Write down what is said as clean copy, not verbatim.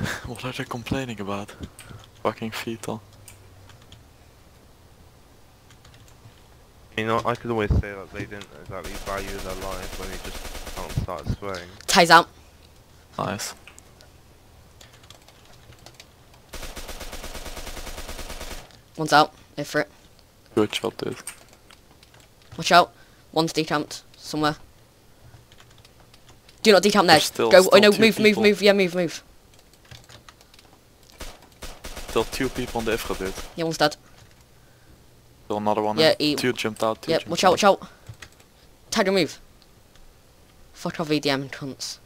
What are they complaining about? Fucking fetal. You know, I could always say that they didn't exactly value their life when they just can't start swearing. Ties out. Nice. One's out. Go for it. Good job, dude. Watch out. One's decamped somewhere. Do not decamp there. There's still- Go. Oh still no, two move, people. move. Yeah, move. Still 2 people on the Ifra, dude. Yeah, one's dead. Still another one. Yeah, in. 2 jumped out. 2 Yeah, jumped watch out. Tiger move. Fuck off VDM cunts.